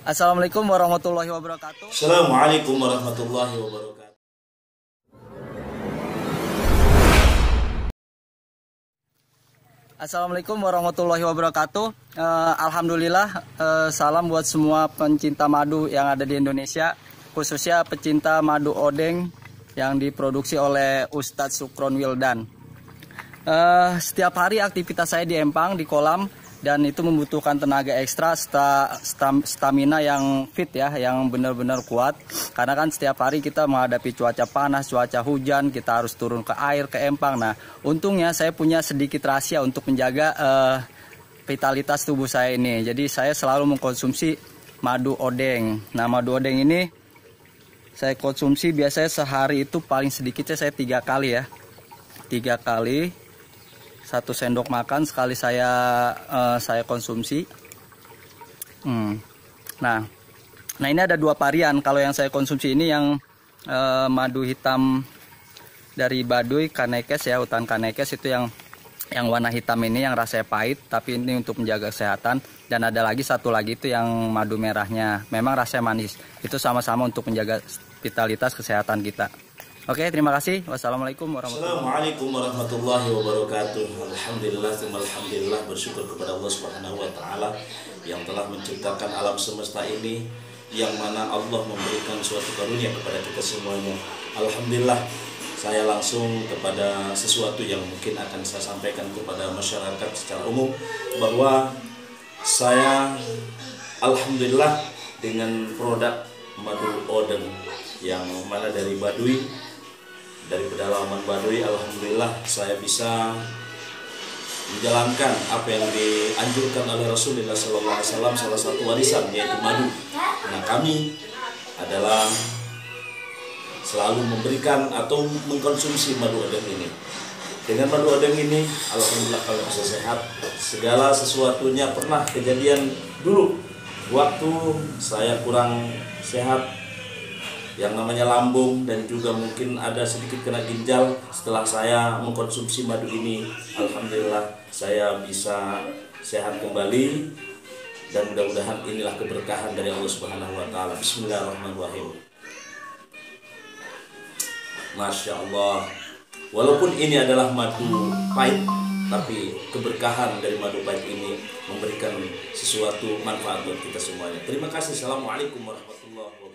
Assalamualaikum warahmatullahi wabarakatuh. Assalamualaikum warahmatullahi wabarakatuh. Assalamualaikum warahmatullahi wabarakatuh. Alhamdulillah, salam buat semua pencinta madu yang ada di Indonesia, khususnya pecinta madu odeng yang diproduksi oleh Ustadz Sukron Wildan. Setiap hari aktivitas saya di empang, di kolam, dan itu membutuhkan tenaga ekstra, stamina yang fit ya, yang benar-benar kuat. Karena kan setiap hari kita menghadapi cuaca panas, cuaca hujan, kita harus turun ke air, ke empang. Nah, untungnya saya punya sedikit rahasia untuk menjaga vitalitas tubuh saya ini. Jadi saya selalu mengkonsumsi madu odeng. Nah, madu odeng ini saya konsumsi biasanya sehari itu paling sedikitnya saya 3 kali ya. 3 kali. 1 sendok makan sekali saya konsumsi. Nah ini ada 2 varian. Kalau yang saya konsumsi ini yang madu hitam dari Baduy Kanekes ya, hutan Kanekes itu yang warna hitam ini yang rasanya pahit, tapi ini untuk menjaga kesehatan. Dan ada lagi satu lagi itu yang madu merahnya, memang rasanya manis. Itu sama-sama untuk menjaga vitalitas kesehatan kita. Oke, terima kasih. Wassalamualaikum warahmatullahi wabarakatuh. Alhamdulillah, bersyukur kepada Allah Subhanahu wa taala yang telah menciptakan alam semesta ini, yang mana Allah memberikan suatu karunia kepada kita semuanya. Alhamdulillah, saya langsung kepada sesuatu yang mungkin akan saya sampaikan kepada masyarakat secara umum, bahwa saya alhamdulillah dengan produk madu odeng yang mana dari Baduy, dari pedalaman Baduy, alhamdulillah saya bisa menjalankan apa yang dianjurkan oleh Rasulullah SAW, salah satu warisan yaitu madu. Nah, kami adalah selalu memberikan atau mengkonsumsi madu odeng ini. Dengan madu odeng ini, alhamdulillah kalau bisa sehat. Segala sesuatunya pernah kejadian dulu waktu saya kurang sehat, yang namanya lambung, dan juga mungkin ada sedikit kena ginjal. Setelah saya mengkonsumsi madu ini, alhamdulillah saya bisa sehat kembali, dan mudah-mudahan inilah keberkahan dari Allah Subhanahu wa taala. Bismillahirrahmanirrahim. Masya Allah, walaupun ini adalah madu pahit, tapi keberkahan dari madu pahit ini memberikan sesuatu manfaat buat kita semuanya. Terima kasih. Assalamualaikum warahmatullahi wabarakatuh.